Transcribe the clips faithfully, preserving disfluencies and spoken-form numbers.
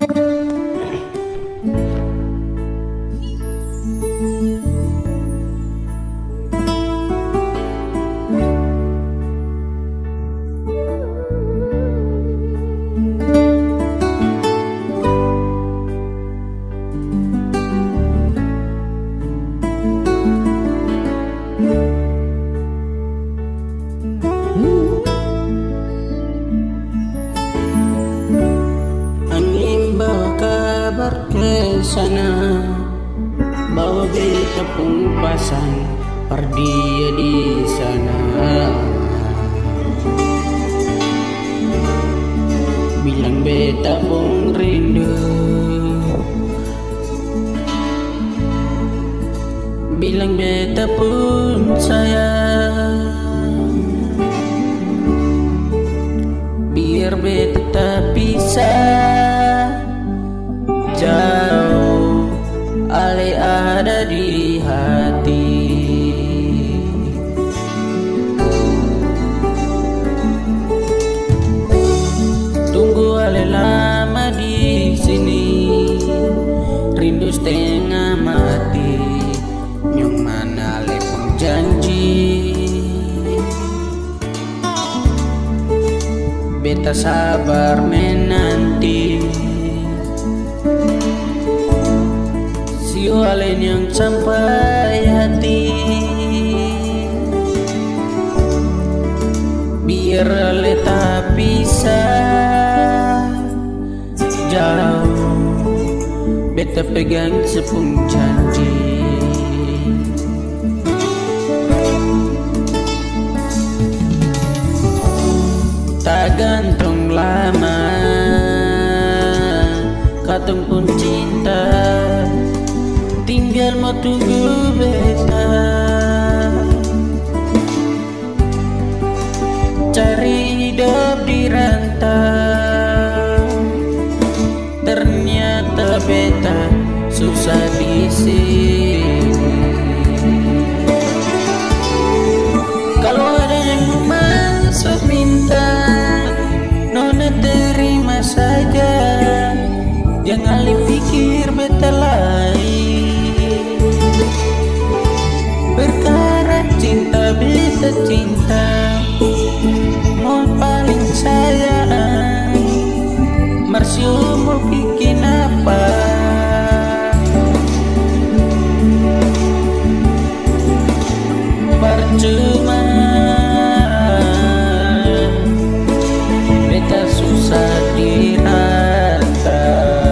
Ke sana bawa beta pun pasang perdia di sana, bilang beta pun rindu, bilang beta pun sayang, biar beta tak pisah jauh, ale ada di hati. Tunggu ale lama di sini, rindu setengah mati, nyong mana ale pun janji, beta sabar menanti. Sio alen yang sampai hati, biar ale tak bisa jauh, beta pegang sepung janji. Tak gantung lama, katong pun cinta, tinggal mau tunggu beta, cari hidup di rantau, ternyata beta susah di sini. Kalau ada yang masuk minta, nona terima saja, jangan dipikir beta lain. Perkara cinta beta cinta, mau paling sayang, Marsio mau bikin apa? Percuma, beta susah dirata.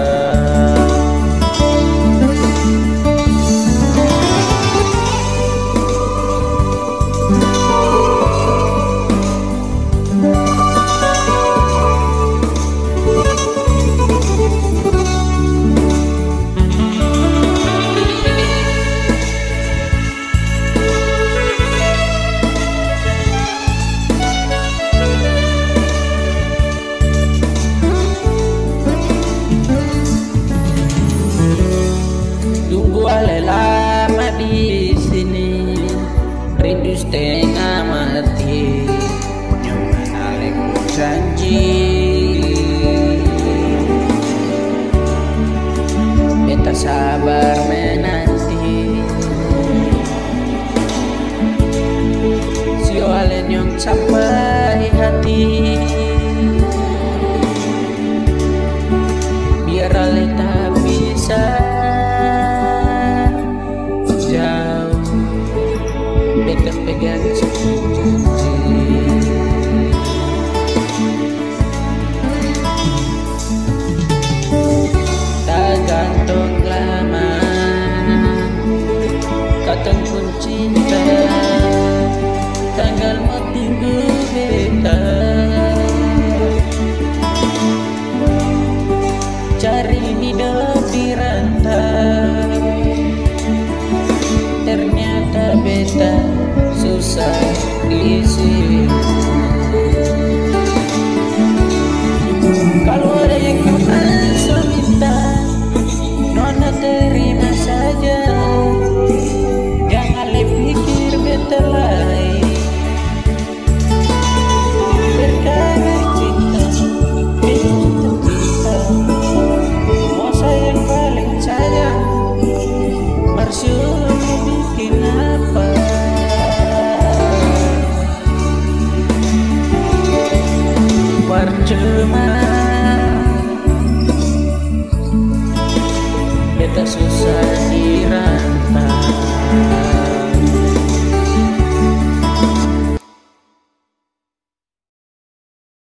Ale lama di sini, rindu setengah mati, nyongan ale ku janji, beta sabar menanti. Sio ale nyong sampai hati, biar ale tak bisa jauh, beta pegang sepung janji. Tak gantung lama, katong pun cinta, tanggal mau tunggu beta, cari hidup di rantau, ternyata beta susah di sini. Kalau ada yang masuk minta, nona terima saja, jangan le pikir beta lain. Perkara cinta, beta cinta, cuma